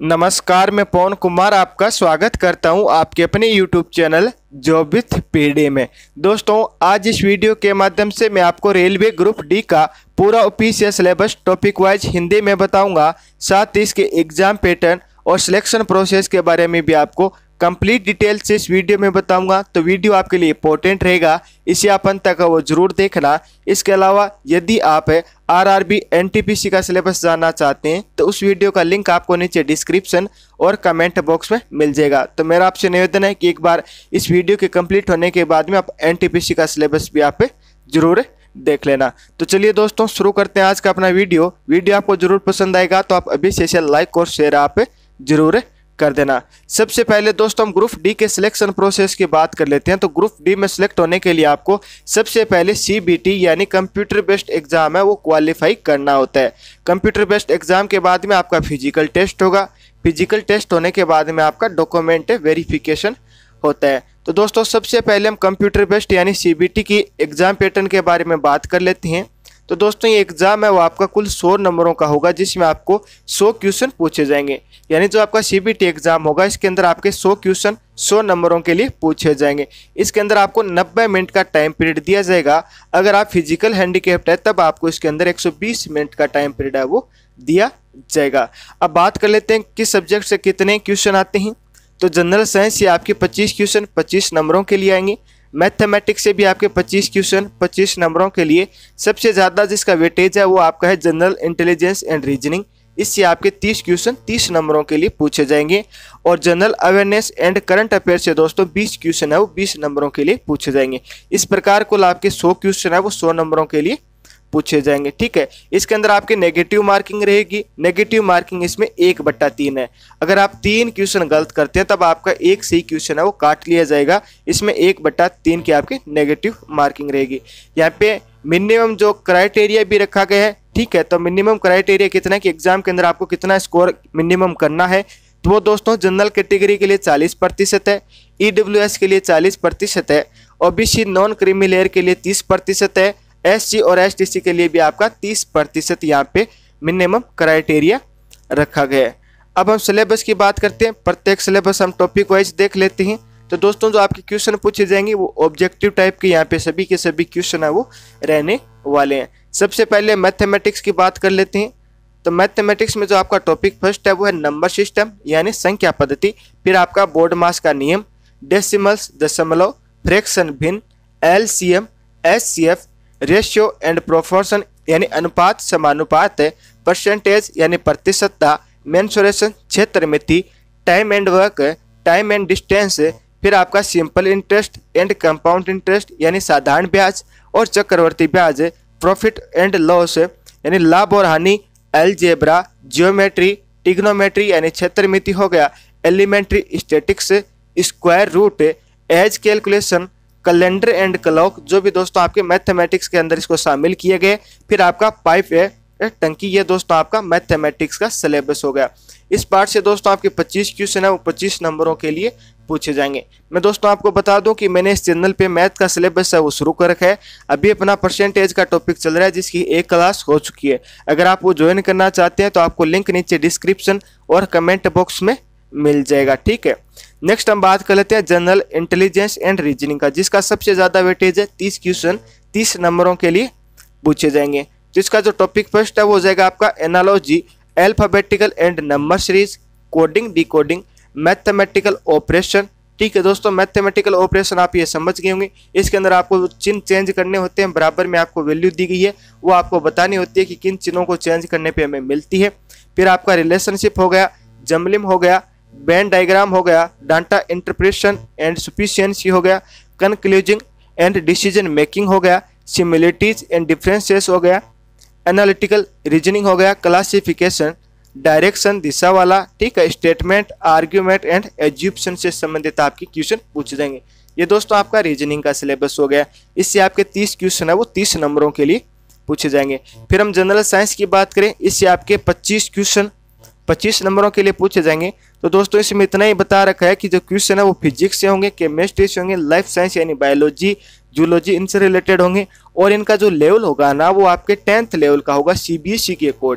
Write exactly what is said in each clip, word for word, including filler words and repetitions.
नमस्कार, मैं पवन कुमार आपका स्वागत करता हूं आपके अपने YouTube channel job with PD में। दोस्तों, आज इस वीडियो के माध्यम से मैं आपको रेलवे ग्रुप डी का पूरा official syllabus topic wise Hindi में बताऊंगा। साथ ही इसके एग्जाम पैटर्न और सिलेक्शन प्रोसेस के बारे में भी आपको कंप्लीट डिटेल से इस वीडियो में बताऊंगा। तो वीडियो आपके लिए इंपॉर्टेंट रहेगा, इसे आप अंत तक वो जरूर देखना। इसके अलावा यदि आप आरआरबी एनटीपीसी का सिलेबस जानना चाहते हैं तो उस वीडियो का लिंक आपको नीचे डिस्क्रिप्शन और कमेंट बॉक्स में मिल जाएगा। तो मेरा आपसे निवेदन है कि एक बार इस वीडियो के कंप्लीट होने के बाद में आप एनटीपीसी का सिलेबस भी आप जरूर देख लेना। तो चलिए दोस्तों, शुरू करते हैं आज का अपना वीडियो। वीडियो आपको जरूर पसंद आएगा तो आप अभी से इसे लाइक और शेयर आप जरूर कर देना। सबसे पहले दोस्तों हम ग्रुप डी के सिलेक्शन प्रोसेस की बात कर लेते हैं। तो ग्रुप डी में सिलेक्ट होने के लिए आपको सबसे पहले सीबीटी यानी कंप्यूटर बेस्ड एग्जाम है वो क्वालिफाई करना होता है। कंप्यूटर बेस्ड एग्जाम के बाद में आपका फिजिकल टेस्ट होगा। फिजिकल टेस्ट होने के बाद में आपका डॉक्यूमेंट वेरिफिकेशन होता है। तो दोस्तों सबसे पहले हम कंप्यूटर बेस्ड यानी सीबीटी की एग्जाम पैटर्न के बारे में बात कर लेते हैं। तो दोस्तों ये एग्जाम है वो आपका कुल सौ नंबरों का होगा, जिसमें आपको सौ क्वेश्चन पूछे जाएंगे। यानी जो आपका सीबीटी एग्जाम होगा इसके अंदर आपके सौ क्वेश्चन सौ नंबरों के लिए पूछे जाएंगे। इसके अंदर आपको नब्बे मिनट का टाइम पीरियड दिया जाएगा। अगर आप फिजिकल हैंडीकैप्ड है तब आपको इसके अंदर एक सौ बीस मिनट का टाइम पीरियड है वो दिया जाएगा। अब बात कर लेते हैं किस सब्जेक्ट से कितने क्वेश्चन आते हैं। तो जनरल साइंस से आपके पच्चीस क्वेश्चन पच्चीस नंबरों के लिए आएंगे। मैथमेटिक्स से भी आपके पच्चीस क्वेश्चन पच्चीस नंबरों के लिए। सबसे ज़्यादा जिसका वेटेज है वो आपका है जनरल इंटेलिजेंस एंड रीजनिंग। इससे आपके तीस क्वेश्चन तीस नंबरों के लिए पूछे जाएंगे। और general awareness and current affair से दोस्तों बीस क्वेश्चन है वो बीस नंबरों के लिए पूछे जाएंगे। इस प्रकार कुल आपके सौ क्वेश्चन है वो सौ नंबरों के लिए पूछे जाएंगे। ठीक है, इसके अंदर आपके नेगेटिव मार्किंग रहेगी। नेगेटिव मार्किंग इसमें एक बट्टा तीन है। अगर आप तीन क्वेश्चन गलत करते हैं तब आपका एक सही क्वेश्चन है वो काट लिया जाएगा। इसमें एक बट्टा तीन की आपकी नेगेटिव मार्किंग रहेगी। यहाँ पे मिनिमम जो क्राइटेरिया भी रखा गया है। ठीक है, तो मिनिमम क्राइटेरिया कितना है कि एग्जाम के अंदर आपको कितना स्कोर मिनिमम करना है। तो वो दोस्तों जनरल कैटेगरी के लिए चालीस प्रतिशत है, ईडब्ल्यूएस के लिए चालीस प्रतिशत है, ओबीसी नॉन क्रीमी लेयर के लिए तीस प्रतिशत है, एससी और एसटीसी के लिए भी आपका तीस प्रतिशत यहाँ पे मिनिमम क्राइटेरिया रखा गया है। अब हम सिलेबस की बात करते हैं। प्रत्येक सिलेबस हम टॉपिक वाइज देख लेते हैं। तो दोस्तों जो आपके क्वेश्चन पूछे जाएंगे वो ऑब्जेक्टिव टाइप के यहाँ पे सभी के सभी क्वेश्चन है वो रहने वाले हैं। सबसे पहले मैथमेटिक्स की बात कर लेते हैं। तो मैथमेटिक्स में जो आपका टॉपिक फर्स्ट है वो है नंबर सिस्टम यानी संख्या पद्धति। फिर आपका बोर्ड मास का नियम, डेसिमल्स दशमलव, फ्रैक्शन भिन्न, LCM, HCF, ratio and proportion यानी अनुपात समानुपात है, परसेंटेज यानी प्रतिशतता, मेंसुरेशन क्षेत्रमिति, time and work, time and distance. फिर आपका simple interest and compound interest यानी साधारण ब्याज और चक्रवर्ती ब्याज, प्रॉफिट एंड लॉस यानी लाभ और हानि, अलजेब्रा, जियोमेट्री, टिग्नोमेट्री यानी क्षेत्रमिति हो गया, elementary statics, square root, age calculation, calendar and clock, जो भी दोस्तों आपके मैथमेटिक्स के अंदर इसको शामिल किए गए। फिर आपका पाइप है टंकी, ये दोस्तों आपका मैथमेटिक्स का सिलेबस हो गया। इस पार्ट से दोस्तों आपके पच्चीस क्वेश्चन है वो पच्चीस नंबरों के लिए पूछे जाएंगे। मैं दोस्तों आपको बता दूं कि मैंने इस चैनल पे मैथ का सिलेबस है वो शुरू कर रखा है। अभी अपना परसेंटेज का टॉपिक चल रहा है जिसकी एक क्लास हो चुकी है। अगर आप वो ज्वाइन करना चाहते हैं तो आपको लिंक नीचे डिस्क्रिप्शन और कमेंट बॉक्स में मिल जाएगा। ठीक है, नेक्स्ट हम बात कर लेते हैं जनरल इंटेलिजेंस एंड रीजनिंग का, जिसका सबसे ज्यादा वेटेज है। तीस क्वेश्चन तीस नंबरों के लिए पूछे जाएंगे। जिसका जो टॉपिक फर्स्ट है वो हो जाएगा आपका analogy, alphabetical and number series, coding decoding, mathematical operation. ठीक है दोस्तों, मैथमेटिकल ऑपरेशन आप ये समझ गए होंगे। इसके अंदर आपको चिन्ह चेंज करने होते हैं, बराबर में आपको वैल्यू दी गई है वो आपको बतानी होती है कि किन चिन्हों को चेंज करने पे हमें मिलती है। फिर आपका रिलेशनशिप हो गया, जमलिम हो गया, बैन डायग्राम हो गया, डाटा इंटरप्रिटेशन एंड सफिशिएंसी हो गया, कंक्लूजिंग एंड डिसीजन मेकिंग हो गया, सिमिलरिटीज एंड डिफरेंसेस हो गया, एनालिटिकल रीजनिंग हो गया, क्लासिफिकेशन, डायरेक्शन दिशा वाला। ठीक है, स्टेटमेंट, आर्ग्यूमेंट एंड एज्यूप्शन से संबंधित आपके क्वेश्चन पूछे जाएंगे। ये दोस्तों आपका रीजनिंग का सिलेबस हो गया। इससे आपके तीस क्वेश्चन है वो तीस नंबरों के लिए पूछे जाएंगे। फिर हम जनरल साइंस की बात करें, इससे आपके पच्चीस क्वेश्चन पच्चीस नंबरों के लिए पूछे जाएंगे। तो दोस्तों इसमें इतना ही बता रखा है कि जो क्वेश्चन है वो फिजिक्स से होंगे, केमिस्ट्री से होंगे, लाइफ साइंस यानी बायोलॉजी, जूलॉजी इनसे रिलेटेड होंगे। और इनका जो लेवल होगा ना वो आपके टेंथ लेवल का होगा सीबीएसई के अकॉर्डिंग।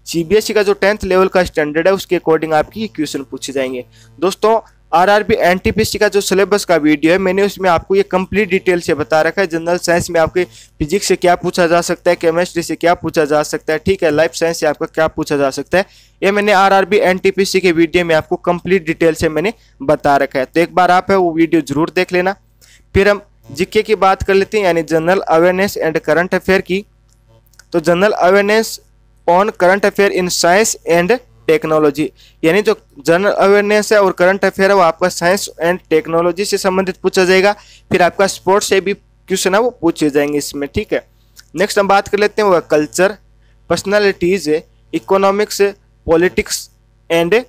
सीबीएसई का जो टेंथ लेवल का स्टैंडर्ड है उसके अकॉर्डिंग आपकी क्वेश्चन पूछे जाएंगे। दोस्तों आरआरबी एनटीपीसी का जो सिलेबस का वीडियो है मैंने उसमें आपको ये कंप्लीट डिटेल से बता रखा है। जनरल साइंस में आपके फिजिक्स से क्या पूछा जा सकता है, केमिस्ट्री से क्या पूछा जा सकता है, ठीक है, लाइफ साइंस से आपका क्या पूछा जा सकता है, ये मैंने आरआरबी एनटीपीसी के वीडियो में आपको कंप्लीट डिटेल से मैंने बता रखा है। तो एक बार आप है वो वीडियो जरूर देख लेना। फिर हम जीके की बात कर लेते हैं, यानी general awareness and current affair की। तो general awareness on current affair in science and technology, यानी जो जनरल अवेयरनेस है और करंट अफेयर है वो आपका साइंस एंड टेक्नोलॉजी से संबंधित पूछा जाएगा। फिर आपका स्पोर्ट्स से भी क्वेश्चन है वो पूछे जाएंगे इसमें, ठीक है। नेक्स्ट हम बात कर लेते हैं वो culture, personalities, economics, politics and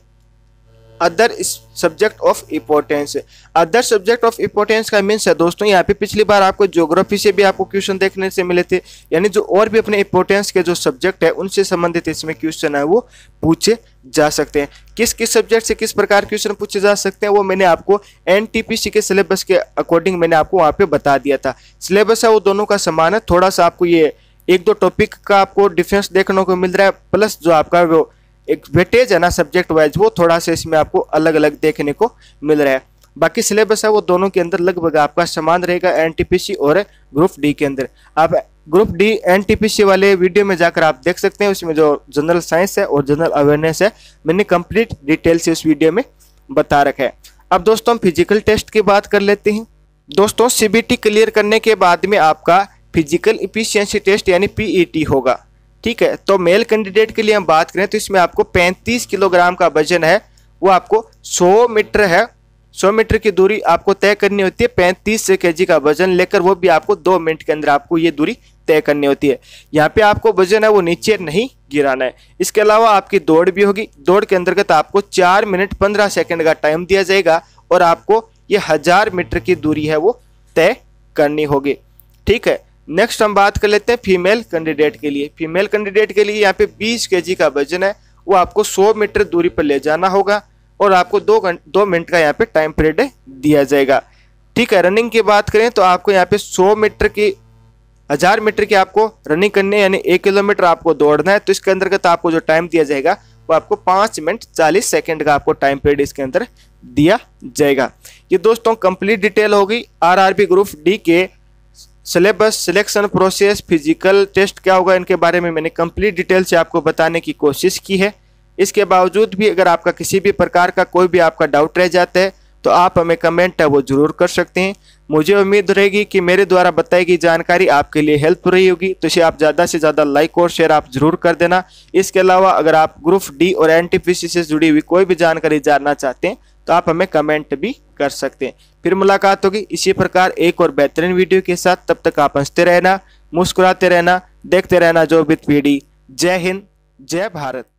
other subject of importance. Other subject of importance का मीन्स है दोस्तों यहाँ पे पिछली बार आपको ज्योग्राफी से भी आपको क्वेश्चन देखने से मिले थे, यानी जो और भी अपने इम्पोर्टेंस के जो सब्जेक्ट है उनसे संबंधित इसमें क्वेश्चन है वो पूछे जा सकते हैं। किस किस सब्जेक्ट से किस प्रकार क्वेश्चन पूछे जा सकते हैं वो मैंने आपको एनटीपीसी के सिलेबस के अकॉर्डिंग मैंने आपको वहाँ पे बता दिया था। सिलेबस है वो दोनों का समान है, थोड़ा सा आपको ये एक दो टॉपिक का आपको डिफरेंस देखने को मिल रहा है, प्लस जो आपका वो एक वेटेज है ना सब्जेक्ट वाइज वो थोड़ा सा इसमें आपको अलग अलग देखने को मिल रहा है। बाकी सिलेबस है वो दोनों के अंदर लगभग आपका समान रहेगा एनटीपीसी और ग्रुप डी के अंदर। आप ग्रुप डी एनटीपीसी वाले वीडियो में जाकर आप देख सकते हैं, उसमें जो जनरल साइंस है और जनरल अवेयरनेस है मैंने कंप्लीट डिटेल से उस वीडियो में बता रखा है। अब दोस्तों हम फिजिकल टेस्ट की बात कर लेते हैं। दोस्तों सीबीटी क्लियर करने के बाद में आपका फिजिकल इफिशियंसी टेस्ट यानी पीईटी होगा, ठीक है। तो मेल कैंडिडेट के लिए हम बात करें तो इसमें आपको पैंतीस किलोग्राम का वजन है, वो आपको सौ मीटर है, सौ मीटर की दूरी आपको तय करनी होती है। पैंतीस केजी का वजन लेकर वो भी आपको दो मिनट के अंदर आपको ये दूरी तय करनी होती है। यहाँ पे आपको वजन है वो नीचे नहीं गिराना है। इसके अलावा आपकी दौड़ भी होगी, दौड़ के अंतर्गत आपको चार मिनट पंद्रह सेकेंड का टाइम दिया जाएगा और आपको ये हजार मीटर की दूरी है वो तय करनी होगी, ठीक है। नेक्स्ट हम बात कर लेते हैं फीमेल कैंडिडेट के लिए। फीमेल कैंडिडेट के लिए यहाँ पे बीस केजी का वजन है, वो आपको सौ मीटर दूरी पर ले जाना होगा और आपको दो दो मिनट का यहाँ पे टाइम पीरियड दिया जाएगा, ठीक है। रनिंग की बात करें तो आपको यहाँ पे सौ मीटर की हजार मीटर की आपको रनिंग करनी है, यानी एक किलोमीटर आपको दौड़ना है। तो इसके अंतर्गत आपको जो टाइम दिया जाएगा वो आपको पाँच मिनट चालीस सेकेंड का आपको टाइम पीरियड इसके अंदर दिया जाएगा। ये दोस्तों कंप्लीट डिटेल होगी आरआरबी ग्रुप डी के syllabus, selection process, physical test क्या होगा, इनके बारे में मैंने कंप्लीट डिटेल से आपको बताने की कोशिश की है। इसके बावजूद भी अगर आपका किसी भी प्रकार का कोई भी आपका डाउट रह जाता है तो आप हमें कमेंट है वो जरूर कर सकते हैं। मुझे उम्मीद रहेगी कि मेरे द्वारा बताई गई जानकारी आपके लिए हेल्प रही होगी, तो इसे आप ज़्यादा से ज़्यादा लाइक और शेयर आप जरूर कर देना। इसके अलावा अगर आप ग्रुप डी और एनटीपीसी से जुड़ी हुई कोई भी जानकारी जानना चाहते हैं तो आप हमें कमेंट भी कर सकते हैं। फिर मुलाकात होगी इसी प्रकार एक और बेहतरीन वीडियो के साथ। तब तक आप हंसते रहना, मुस्कुराते रहना, देखते रहना जो विद पीडी। जय हिंद, जय भारत।